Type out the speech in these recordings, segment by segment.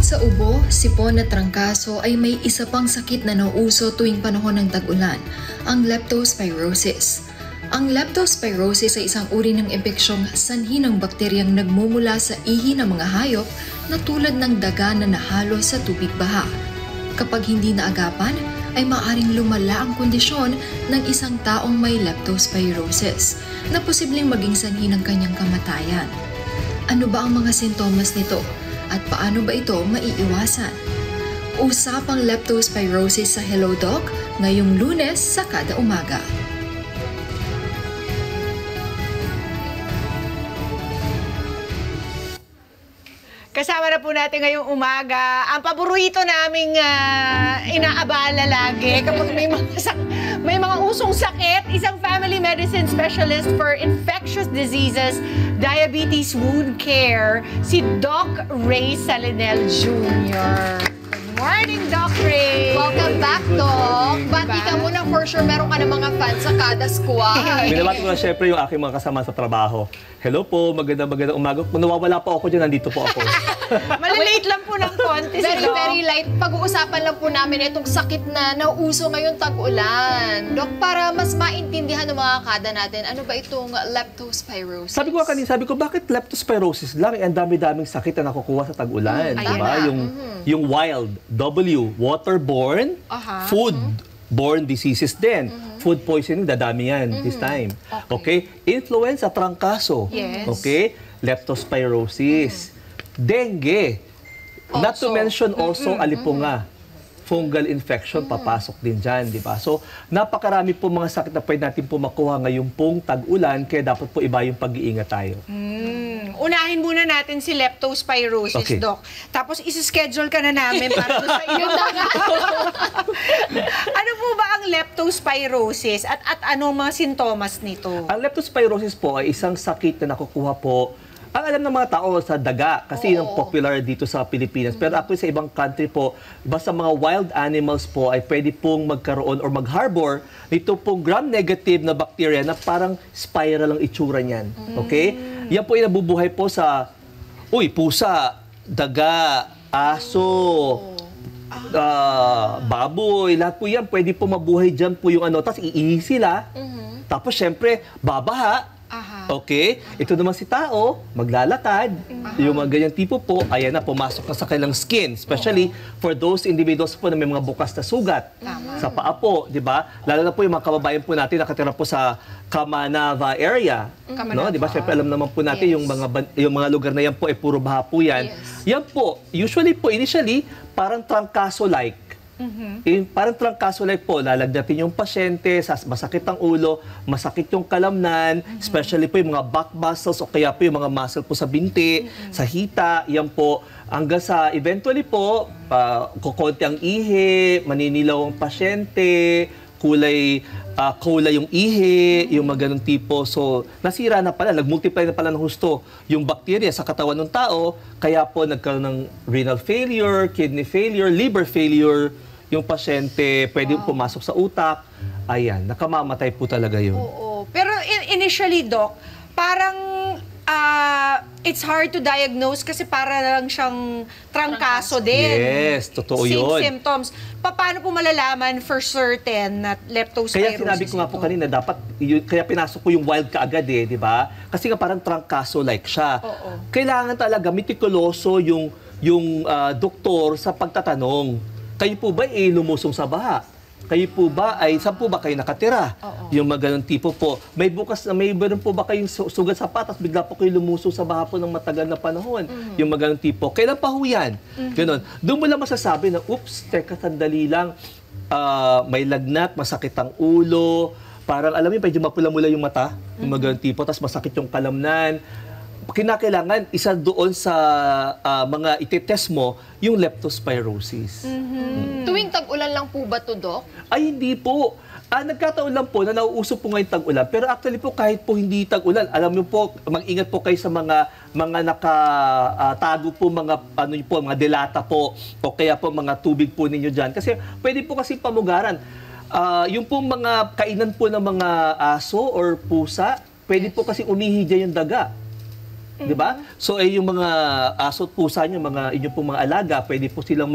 Sa ubo, sipon at trangkaso ay may isa pang sakit na nauuso tuwing panahon ng tag-ulan, ang leptospirosis. Ang leptospirosis ay isang uri ng impeksyong sanhi ng bakteryang nagmumula sa ihi ng mga hayop na tulad ng daga na nahalo sa tubig baha. Kapag hindi naagapan, ay maaaring lumala ang kondisyon ng isang taong may leptospirosis na posibleng maging sanhi ng kanyang kamatayan. Ano ba ang mga sintomas nito? At paano ba ito maiiwasan? Usapang leptospirosis sa Hello Doc ngayong Lunes sa kada umaga. Kasama na po natin ngayong umaga ang paborito naming inaabala lagi kapag may mga usong sakit, isang family medicine specialist for infectious diseases, diabetes, wound care, si Doc Ray Salinel Jr. Good morning, Doc Ray! Welcome back, Doc. Bati ka muna, for sure meron ka ng mga fans sa kada squad. Binabati ko na syempre yung aking mga kasama sa trabaho. Hello po, magandang umaga. Kung nawawala po ako dyan, nandito po ako. Malilate lang po ng konti si Doc. Very light. Pag-uusapan lang po namin itong sakit na nauuso ngayon tag-ulan. Doc, para mas maintindihan ng mga kada natin, ano ba itong leptospirosis? Sabi ko, bakit leptospirosis lang? Ang dami-daming sakit na nakukuha sa tag-ulan. Diba? Yung wild, waterborne, foodborne diseases din. Food poisoning, dadami yan this time. Okay? Influenza, trangkaso. Yes. Okay? Leptospirosis. Dengue. Not to mention also alipunga. Fungal infection, papasok din dyan, di ba? So, napakarami po mga sakit na pwede natin po makuha ngayong pong tag-ulan, kaya dapat po iba yung pag-iingat tayo. Unahin muna natin si leptospirosis, Doc. Tapos isi-schedule ka na namin para doon sa iyo. Ano po ba ang leptospirosis at anong mga sintomas nito? Ang leptospirosis po ay isang sakit na nakukuha po. Ang alam ng mga tao sa daga, kasi yung popular dito sa Pilipinas. Pero actually sa ibang country po, basta mga wild animals po ay pwede pong magkaroon or mag-harbor nito pong gram-negative na bacteria na parang spiral ang itsura niyan. Okay? Yan po ay nabubuhay po sa, pusa, daga, aso, baboy, lahat po yan. Pwede po mabuhay dyan po yung ano. Tapos iihi sila. Tapos syempre, babaha. Okay? Ito naman si tao, maglalakad. Yung mga ganyang tipo po, ayan na, pumasok na sa kanilang skin. Especially for those individuals po na may mga bukas na sugat. Sa paa po, di ba? Lalo na po yung mga kababayan po natin nakatira po sa Kamanava area. No? Di ba? Siyempre alam naman po natin yung mga lugar na yan po ay puro baha po yan. Yan po, usually po, initially, parang trangkaso-like. Parang trangkaso-like po, lalagnatin yung pasyente, masakit ang ulo, masakit yung kalamnan, especially po yung mga back muscles o kaya po yung mga muscle po sa binti, sa hita, yan po. Hanggang sa eventually po, kukonti ang ihi, maninilaw ang pasyente, kulay yung ihi, yung mga ganong tipo. So, nasira na pala, nag-multiply na pala ng husto yung bacteria sa katawan ng tao, kaya po nagkaroon ng renal failure, kidney failure, liver failure, yung pasyente pwede pumasok sa utak. Ayan, nakamamatay po talaga yun. Pero initially, Doc, parang it's hard to diagnose kasi para lang siyang trangkaso din. Yes, totoo yun. Same symptoms. Paano po malalaman for certain na leptospirosis? Kaya sinabi ko nga po kanina, dapat, kaya pinasok ko yung wild kaagad di ba? Kasi nga parang trangkaso-like siya. Kailangan talaga meticuloso yung doktor sa pagtatanong. Kayo po ba lumusong sa baha? Kayo po ba saan po ba kayo nakatira? Yung mga ganun tipo po. May meron po ba kayong sugat sa patas, bigla po kayo lumusong sa baha po ng matagal na panahon? Yung mga ganun tipo. Kailan pa ho yan? Ganun. Doon mo lang masasabi na, oops, teka, sandali lang. May lagnat, masakit ang ulo, parang alam mo, medyo mapula-mula yung mata, yung mga ganun tipo, tapos masakit yung kalamnan. Kinakailangan, isa doon sa mga itetest mo, yung leptospirosis. Tuwing tag-ulan lang po ba to, Doc? Ay, hindi po. Nagkataon lang po na nauuso po ngayon tag-ulan. Pero actually po, kahit po hindi tag-ulan, alam niyo po, mag-ingat po kayo sa mga nakatago po, mga delata po, o kaya po mga tubig po ninyo dyan. Kasi pwede po kasi pamugaran. Yung po mga kainan po ng mga aso or pusa, pwede po kasi umihi dyan yung daga. di ba? So yung mga aso at pusa nyo, inyong pong mga alaga, pwede po silang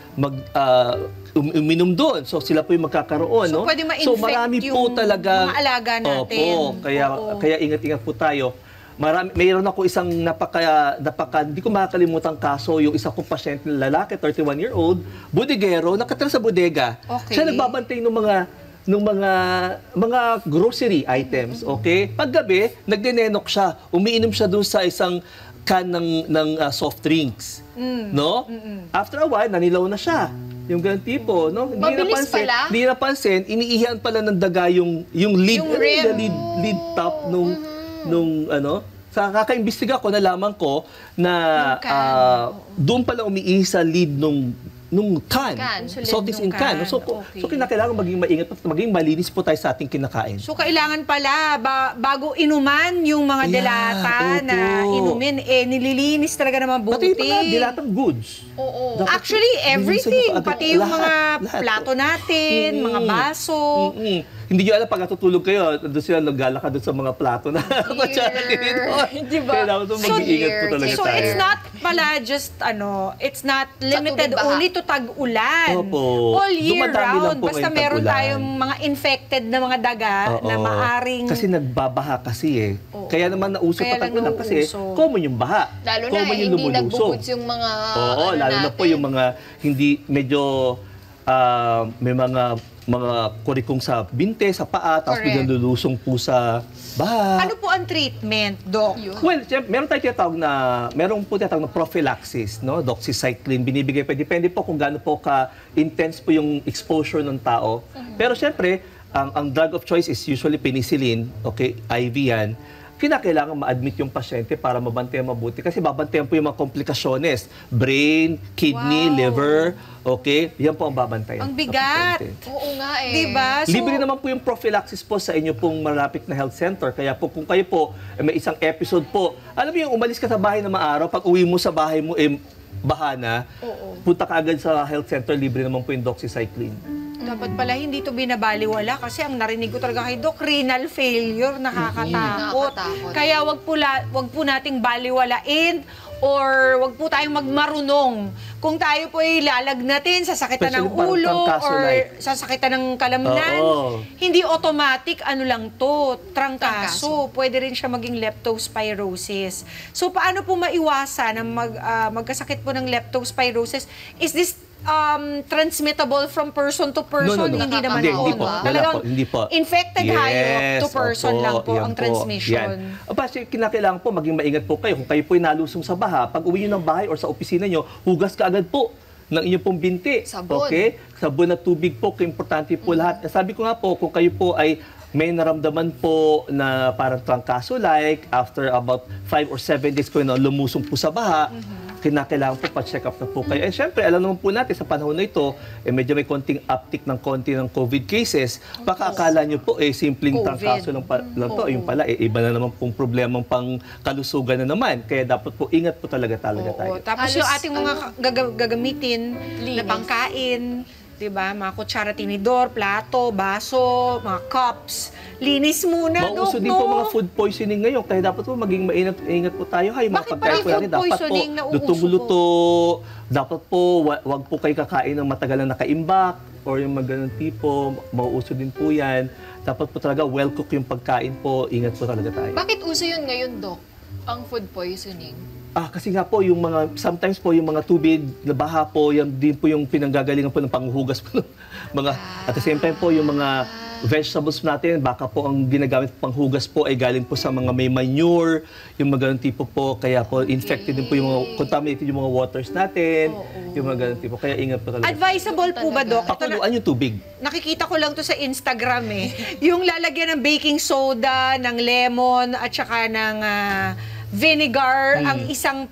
uminom doon. So sila po yung magkakaroon, So, no? pwede ma-infect So marami po yung talaga mga alaga natin. Opo, kaya ingat-ingat po tayo. Mayroon ako isang hindi ko makakalimutang kaso, yung isa kong pasyente na lalaki, 31-year-old, bodegero, nakatira sa bodega. Okay. Siya nagbabantay ng mga grocery items, okay? Paggabi, nagdenenok siya. Umiinom siya doon sa isang can ng soft drinks, no? After a while, nanilaw na siya. Yung ganun tipo, no? Mabilis pala? Hindi napansin, iniihian pala ng daga yung lid, Yung rim. lid top nung sa kakaimbestiga ko, nalaman ko na doon pala umiihi sa lid nung can. Sa lid Sotis nung in can. can. So kinakailangan maging maingat at maging malinis po tayo sa ating kinakain. So, kailangan pala, bago inuman yung mga Ayan, delata na opo. inumin, nililinis talaga na Pati mabuti. yung mga dilatang goods. Oo. Dapat Actually, linisan everything. niyo pa agad. Pati yung mga Lahat. plato natin, mga baso. Hindi nyo alam, pag natutulog kayo, doon sila naglalakad doon sa mga plato na kutsara dito. Diba? Kaya dapat po mag-iingat po talaga So, tayo. it's not pala just, it's not limited tubig-baha. only to tag-ulan. Opo. All year Dumadami lang round. po Basta ngayong meron tag-ulan. tayong mga infected na mga daga na Oo. maaring... Kasi nagbabaha kasi eh. Kaya naman nauso Kaya pa tag-ulan kasi nauuso. common yung baha. Lalo na common yung hindi lumulusog. nagbubuds yung mga Oo, lalo na po yung mga hindi medyo may mga kurikong sa binte, sa paa, tapos Correct. biglang lulusong po sa baha. Ano po ang treatment, Doc? Well, siyempre, meron po tinatawag na prophylaxis, no? Doxycycline, binibigay pa. Depende po kung gaano po ka-intense po yung exposure ng tao. Pero siyempre, ang drug of choice is usually penicillin, okay, IV yan. Kinakailangan ma-admit yung pasyente para mabantayan mabuti. Kasi babantayan po yung mga komplikasyones. Brain, kidney, liver, okay? Yan po ang babantayan. Ang sa bigat. pasyente. Oo nga eh. Diba? So, Libre naman po yung prophylaxis po sa inyo pong malapit na health center. Kaya po kung kayo po may isang episode po, alam mo yung umalis ka sa bahay na maaraw, pag uwi mo sa bahay mo, baha na, punta ka agad sa health center, libre naman po yung doxycycline. dapat pala hindi to binabaliwala kasi ang narinig ko talaga kay Doc, renal failure, nakakatakot. Nakakatakot. Kaya wag po nating baliwalain or wag po tayong magmarunong. Kung tayo po ay lalagnatin, sasakitan ng Especially parang ulo trangkaso or like. sasakitan ng kalamnan, Oo. hindi automatic, ano lang to, trangkaso. Pwede rin siya maging leptospirosis. So paano po maiwasan na magkasakit po ng leptospirosis? Is this transmittable from person to person? No. Hindi naman Hindi po. Wala Talagang Hindi po. infected hayop to person opo, lang po yan ang transmission. Yan. Kasi kinakailangan po maging maingat po kayo. Kung kayo po nalusong sa baha, pag uwi nyo ng bahay or sa opisina nyo, hugas ka agad po ng inyong pong binti. Sabon. Okay? Sabon at tubig po, importante po lahat. Sabi ko nga po, kung kayo po ay may naramdaman po na parang trangkaso-like, after about 5 or 7 days po na lumusong po sa baha, kinakailangan po pa-check up na po kayo. And syempre, alam naman po natin sa panahon na ito, medyo may konting uptick ng konti ng COVID cases. Baka akala nyo po, simpleng COVID. trangkaso lang to. Yung pala, iba na naman pong problemang pang kalusugan na naman. Kaya dapat po, ingat po talaga tayo. Tapos Halos, yung ating mga gagamitin na Linis. pangkain, diba? Mga kutsara, tinidor, plato, baso, mga cups. Linis muna, Mauso Dok, din po mga food poisoning ngayon. Kaya dapat po maging maingat po tayo. Hay, mga Bakit pagkain pa po yung natin, food dapat po poisoning nauuso lutong-luto. Dapat po, wag po kayo kakain ng matagal na nakaimbak or yung mga ganun tipo. Mauuso din po yan. Dapat po talaga well-cook yung pagkain po. Ingat po talaga tayo. Bakit uso yun ngayon, Doc? Ang food poisoning? Kasi nga po, yung mga, sometimes po yung mga tubig na baha po, yan din po yung pinanggagalingan po ng panghuhugas po ng mga, at the same time po, yung mga vegetables natin, baka po ang ginagamit panghugas po ay galing po sa mga may manure, yung mga ganun tipo po, kaya po infected din po yung mga, contaminated yung mga waters natin, yung mga ganun tipo, kaya ingat po talaga. Advisable po ba, Dok? Ito na, Pakuluan yung tubig. nakikita ko lang to sa Instagram yung lalagyan ng baking soda, ng lemon, at saka ng vinegar, ang isang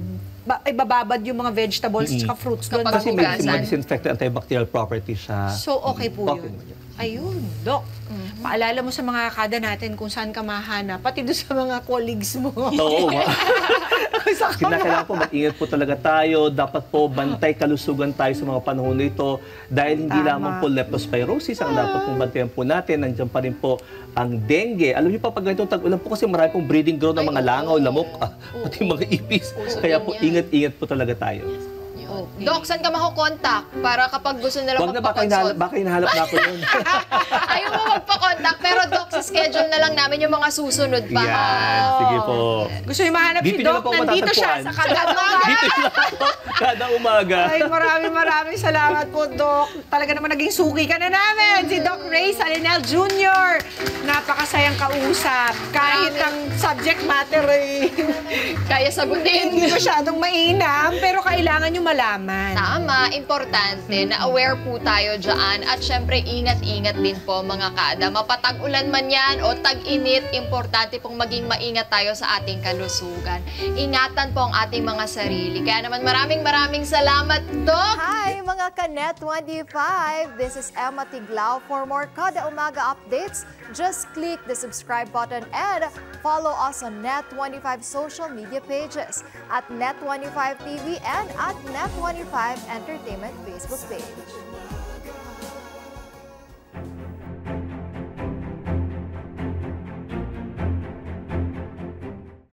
ibababad yung mga vegetables at saka fruits doon. Kapag Kasi hugasan. may disinfectant antibacterial property siya. So, okay po Okay yun. naman yun. Ayun, Doc. Paalala mo sa mga kada natin kung saan ka mahanap, pati doon sa mga colleagues mo. Oo. Kinakailangan po, mag-ingat po talaga tayo. Dapat po bantay kalusugan tayo sa mga panahon na ito. Dahil hindi lamang po leptospirosis ang dapat pong bantayan po natin. Nandiyan pa rin po ang dengue. Alam niyo pa, pag ganitong tag-ulan po kasi marami pong breeding ground ng mga langaw, lamok, pati mga ipis. Kaya po, ingat-ingat po talaga tayo. Doc, saan ka makukontak para kapag gusto nila Huwag na, magpa-consult? baka hinahalap na ako yun. Ayaw mo magpa-contact, pero Doc, sa schedule na lang namin yung mga susunod pa. Yan, sige po. Gusto niyo mahanap si Dito niyo na Doc? po Nandito siya matatagpuan. sa kada umaga. Dito lang po, kada umaga. Ay, maraming salamat po, Doc. Talaga naman naging suki ka na namin. Si Doc Ray Salinel Jr. Napakasayang kausap. Kahit ang subject matter ay Kaya sagutin. hindi masyadong mainam, pero kailangan nyo malaman. Tama, importante na aware po tayo dyan. At syempre, ingat-ingat din po mga kada. Mapatag-ulan man yan o tag-init, importante pong maging maingat tayo sa ating kalusugan. Ingatan po ang ating mga sarili. Kaya naman maraming salamat, Doc! Hi mga ka-Net 25! This is Emma Tiglao. For more Kada Umaga updates, just click the subscribe button and follow us on Net25 social media pages at Net25 TV and at Net25 Entertainment Facebook page.